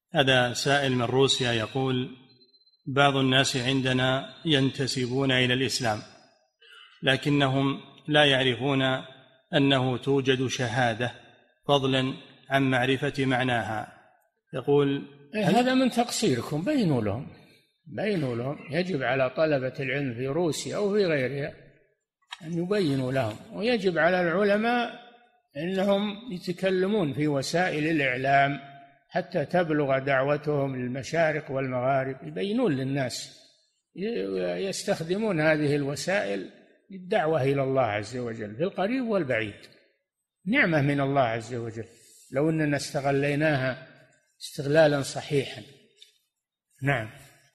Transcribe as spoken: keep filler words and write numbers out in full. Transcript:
هذا سائل من روسيا يقول: بعض الناس عندنا ينتسبون إلى الإسلام لكنهم لا يعرفون أنه توجد شهادة فضلا عن معرفة معناها. يقول: هذا من تقصيركم، بينوا لهم بينوا لهم يجب على طلبة العلم في روسيا أو في غيرها أن يبينوا لهم، ويجب على العلماء أنهم يتكلمون في وسائل الإعلام حتى تبلغ دعوتهم للمشارق والمغارب، يبينون للناس، يستخدمون هذه الوسائل للدعوة إلى الله عز وجل في القريب والبعيد. نعمة من الله عز وجل لو أننا استغليناها استغلالا صحيحا. نعم.